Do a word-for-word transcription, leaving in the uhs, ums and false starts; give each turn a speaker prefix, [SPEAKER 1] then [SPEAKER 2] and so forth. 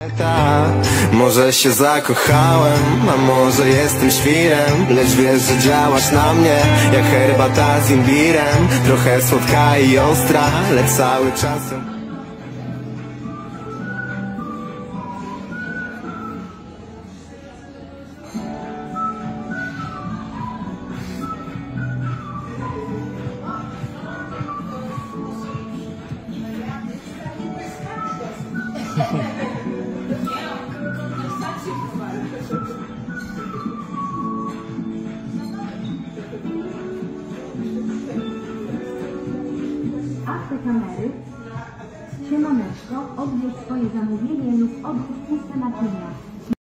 [SPEAKER 1] Może się zakochałem, a może jestem świrem, lecz wiesz, że działasz na mnie jak herbata z imbirem. Trochę słodka i ostra, lecz cały czas
[SPEAKER 2] Akty kamery. Siemaneczko, odwiedź swoje zamówienie lub odwiedź puste naczynia.